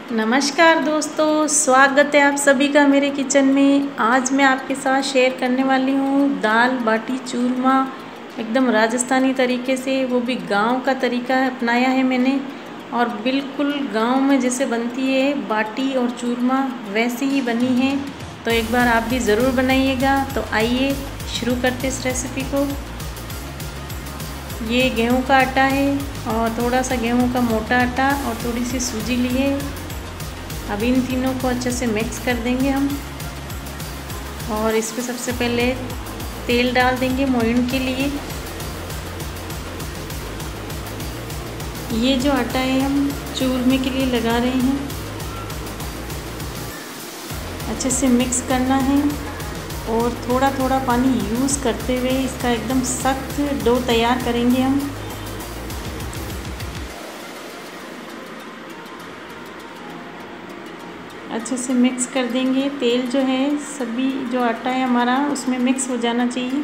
नमस्कार दोस्तों, स्वागत है आप सभी का मेरे किचन में। आज मैं आपके साथ शेयर करने वाली हूँ दाल बाटी चूरमा, एकदम राजस्थानी तरीके से, वो भी गांव का तरीका अपनाया है मैंने। और बिल्कुल गांव में जैसे बनती है बाटी और चूरमा वैसे ही बनी है। तो एक बार आप भी ज़रूर बनाइएगा। तो आइए शुरू करते इस रेसिपी को। ये गेहूं का आटा है और थोड़ा सा गेहूं का मोटा आटा और थोड़ी सी सूजी ली है। अब इन तीनों को अच्छे से मिक्स कर देंगे हम। और इस पर सबसे पहले तेल डाल देंगे मोइन के लिए। ये जो आटा है हम चूरमे के लिए लगा रहे हैं। अच्छे से मिक्स करना है और थोड़ा थोड़ा पानी यूज़ करते हुए इसका एकदम सख्त डो तैयार करेंगे हम। अच्छे से मिक्स कर देंगे। तेल जो है सभी जो आटा है हमारा उसमें मिक्स हो जाना चाहिए।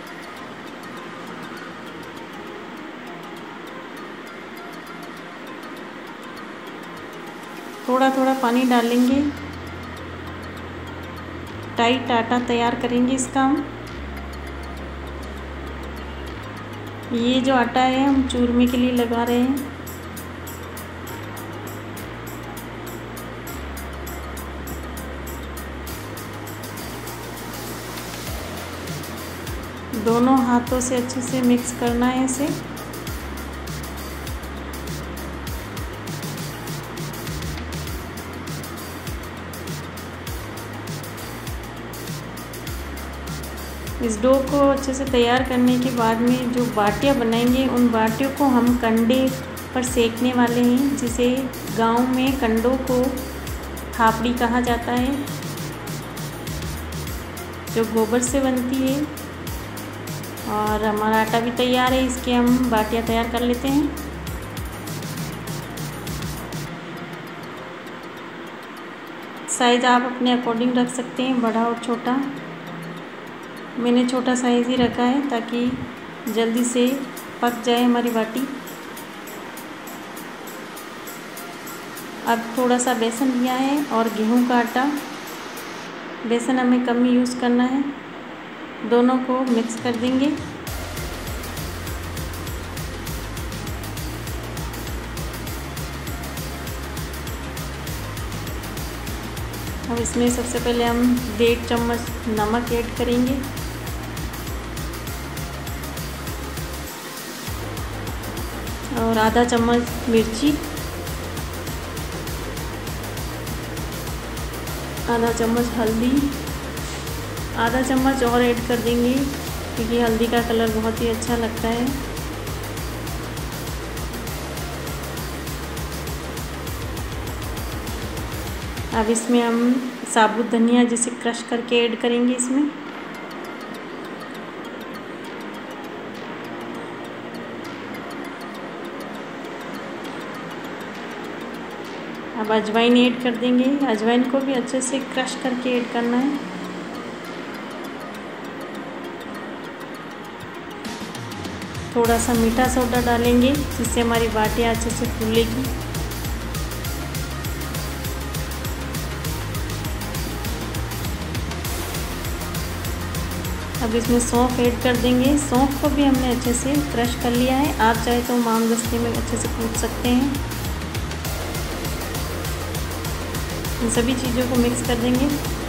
थोड़ा थोड़ा पानी डालेंगे, टाइट आटा तैयार करेंगे इसका हम। ये जो आटा है हम चूरमे के लिए लगा रहे हैं। दोनों हाथों से अच्छे से मिक्स करना है इसे। इस डो को अच्छे से तैयार करने के बाद में जो बाटियाँ बनाएंगे उन बाटियों को हम कंडे पर सेकने वाले हैं, जिसे गांव में कंडों को थापड़ी कहा जाता है, जो गोबर से बनती है। और हमारा आटा भी तैयार है, इसके हम बाटियाँ तैयार कर लेते हैं। साइज़ आप अपने अकॉर्डिंग रख सकते हैं, बड़ा और छोटा। मैंने छोटा साइज़ ही रखा है ताकि जल्दी से पक जाए हमारी बाटी। अब थोड़ा सा बेसन लिया है और गेहूं का आटा। बेसन हमें कम ही यूज़ करना है। दोनों को मिक्स कर देंगे। अब इसमें सबसे पहले हम 1.5 चम्मच नमक ऐड करेंगे। और आधा चम्मच मिर्ची, आधा चम्मच हल्दी, आधा चम्मच और ऐड कर देंगे क्योंकि हल्दी का कलर बहुत ही अच्छा लगता है। अब इसमें हम साबुत धनिया जिसे क्रश करके ऐड करेंगे इसमें। अब अजवाइन ऐड कर देंगे। अजवाइन को भी अच्छे से क्रश करके ऐड करना है। थोड़ा सा मीठा सोडा डालेंगे जिससे हमारी बाटियाँ अच्छे से फूलेगी। अब इसमें सौंफ ऐड कर देंगे। सौंफ को भी हमने अच्छे से क्रश कर लिया है। आप चाहे तो मामदस्ते में अच्छे से कूट सकते हैं। इन सभी चीज़ों को मिक्स कर देंगे।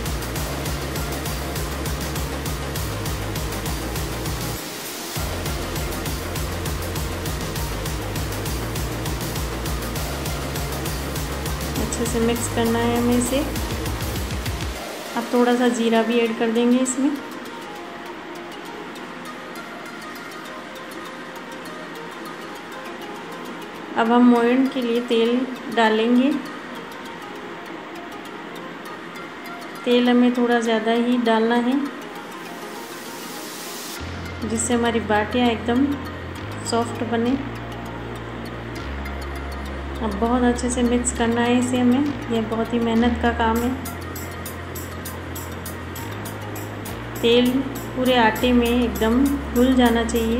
अच्छे से मिक्स करना है हमें इसे। अब थोड़ा सा जीरा भी ऐड कर देंगे इसमें। अब हम मोइन के लिए तेल डालेंगे। तेल हमें थोड़ा ज़्यादा ही डालना है जिससे हमारी बाटियाँ एकदम सॉफ्ट बने। अब बहुत अच्छे से मिक्स करना है इसे हमें। यह बहुत ही मेहनत का काम है। तेल पूरे आटे में एकदम घुल जाना चाहिए।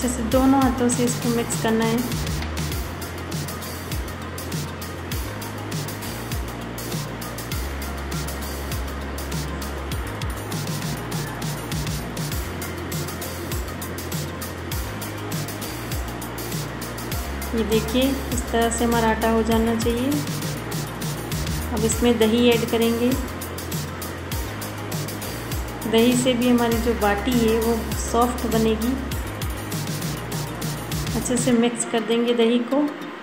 अच्छे से दोनों हाथों से इसको मिक्स करना है। ये देखिए इस तरह से हमारा आटा हो जाना चाहिए। अब इसमें दही ऐड करेंगे। दही से भी हमारी जो बाटी है वो सॉफ्ट बनेगी। अच्छे से मिक्स कर देंगे दही को।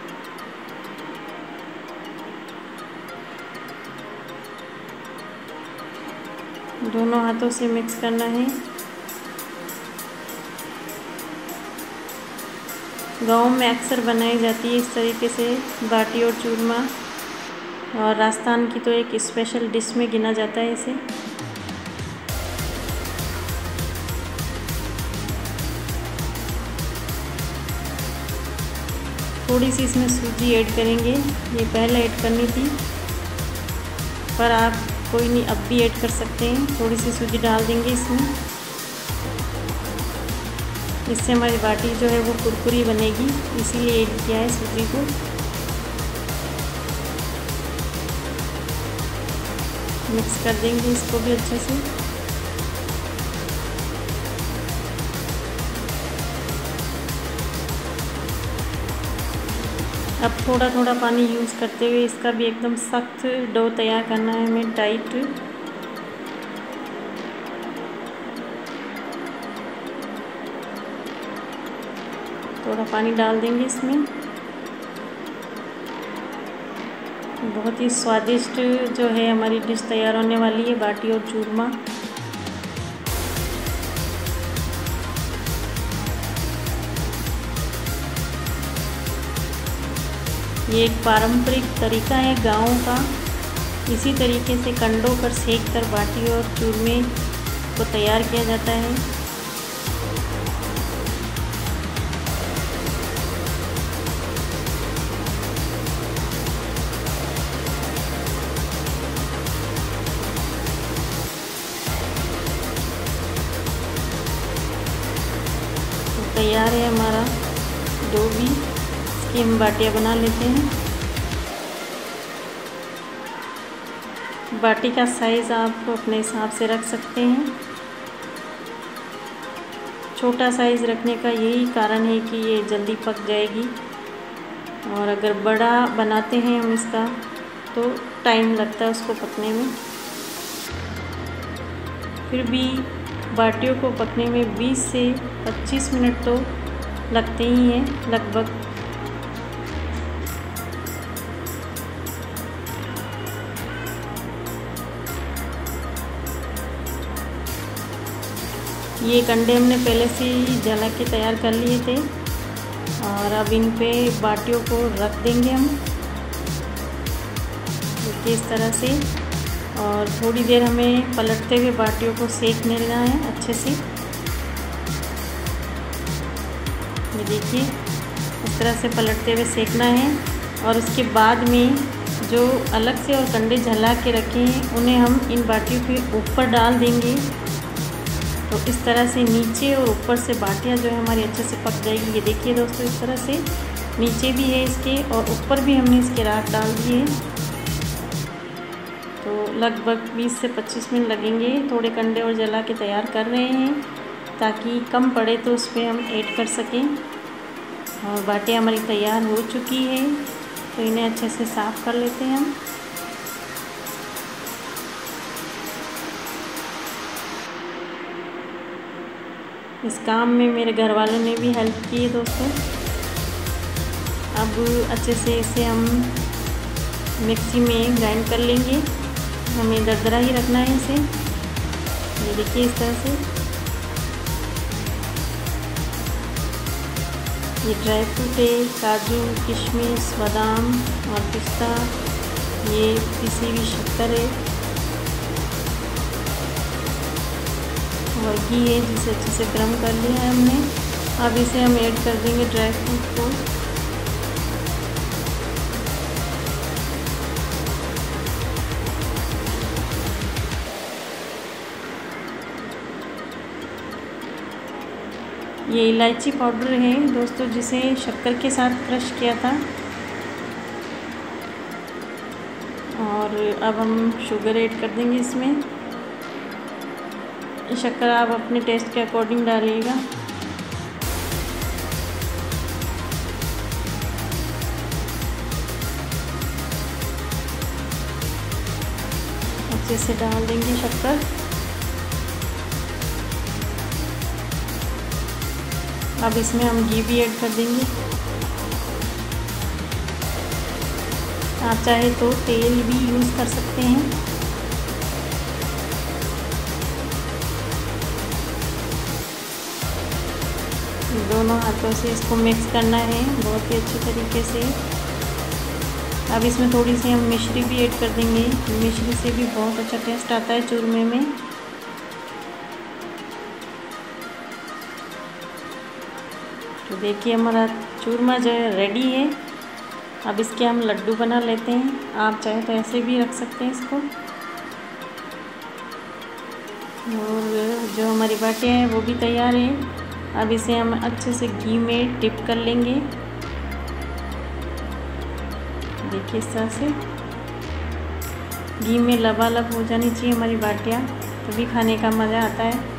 दोनों हाथों से मिक्स करना है। गाँव में अक्सर बनाई जाती है इस तरीके से बाटी और चूरमा, और राजस्थान की तो एक स्पेशल डिश में गिना जाता है इसे। थोड़ी सी इसमें सूजी ऐड करेंगे, ये पहले ऐड करनी थी पर आप कोई नहीं अब भी ऐड कर सकते हैं। थोड़ी सी सूजी डाल देंगे इसमें, इससे हमारी बाटी जो है वो कुरकुरी बनेगी, इसीलिए ऐड किया है सूजी को। मिक्स कर देंगे इसको भी अच्छे से। अब थोड़ा थोड़ा पानी यूज़ करते हुए इसका भी एकदम सख्त डो तैयार करना है हमें, टाइट। थोड़ा पानी डाल देंगे इसमें। बहुत ही स्वादिष्ट जो है हमारी डिश तैयार होने वाली है, बाटी और चूरमा। ये एक पारंपरिक तरीका है गाँव का। इसी तरीके से कंडों पर सेक कर बाटी और चूरमे को तैयार किया जाता है। तो तैयार है हमारा डो भी। इसकी हम बाटियाँ बना लेते हैं। बाटी का साइज़ आप अपने हिसाब से रख सकते हैं। छोटा साइज़ रखने का यही कारण है कि ये जल्दी पक जाएगी, और अगर बड़ा बनाते हैं हम इसका तो टाइम लगता है उसको पकने में। फिर भी बाटियों को पकने में 20 से 25 मिनट तो लगते ही हैं लगभग। ये कंडे हमने पहले से ही जला के तैयार कर लिए थे, और अब इन पे बाटियों को रख देंगे हम इस तरह से, और थोड़ी देर हमें पलटते हुए बाटियों को सेक लेना है अच्छे से। ये देखिए इस तरह से पलटते हुए सेकना है, और उसके बाद में जो अलग से और कंडे जला के रखे हैं उन्हें हम इन बाटियों के ऊपर डाल देंगे। तो इस तरह से नीचे और ऊपर से बाटियाँ जो है हमारी अच्छे से पक जाएगी। ये देखिए दोस्तों इस तरह से नीचे भी है इसके और ऊपर भी हमने इसके राख डाल दिए। तो लगभग 20 से 25 मिनट लगेंगे। थोड़े कंडे और जला के तैयार कर रहे हैं ताकि कम पड़े तो उस पर हम ऐड कर सकें। और बाटियाँ हमारी तैयार हो चुकी है, तो इन्हें अच्छे से साफ़ कर लेते हैं हम। इस काम में मेरे घर वालों ने भी हेल्प की है दोस्तों। अब अच्छे से इसे हम मिक्सी में ग्राइंड कर लेंगे। हमें दरदरा ही रखना है इसे। ये देखिए इस तरह से। ये ड्राई फ्रूट है, काजू, किशमिश, बादाम और पिस्ता। ये पिसी हुई शक्कर है और घी है जिसे अच्छे से गर्म कर लिया है हमने। अब इसे हम ऐड कर देंगे ड्राई फ्रूट को। ये इलायची पाउडर है दोस्तों, जिसे शक्कर के साथ क्रश किया था। और अब हम शुगर ऐड कर देंगे इसमें। शक्कर आप अपने टेस्ट के अकॉर्डिंग डालिएगा। अच्छे से डाल देंगे शक्कर। अब इसमें हम घी भी ऐड कर देंगे। आप चाहे तो तेल भी यूज़ कर सकते हैं। दोनों हाथों से इसको मिक्स करना है बहुत ही अच्छे तरीके से। अब इसमें थोड़ी सी हम मिश्री भी ऐड कर देंगे। मिश्री से भी बहुत अच्छा टेस्ट आता है चूरमे में। तो देखिए हमारा चूरमा जो है रेडी है। अब इसके हम लड्डू बना लेते हैं। आप चाहे तो ऐसे भी रख सकते हैं इसको। और जो हमारी बाटियाँ हैं वो भी तैयार है। अब इसे हम अच्छे से घी में डिप कर लेंगे। देखिए इस तरह से घी में लबालब हो जानी चाहिए हमारी बाटियाँ, तभी खाने का मज़ा आता है।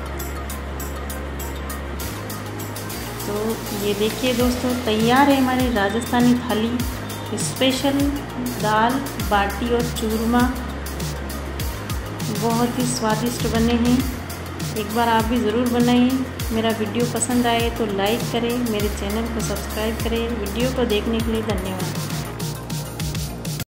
तो ये देखिए दोस्तों, तैयार है हमारी राजस्थानी थाली। स्पेशल दाल बाटी और चूरमा बहुत ही स्वादिष्ट बने हैं। एक बार आप भी ज़रूर बनाइए। मेरा वीडियो पसंद आए तो लाइक करें, मेरे चैनल को सब्सक्राइब करें। वीडियो को देखने के लिए धन्यवाद।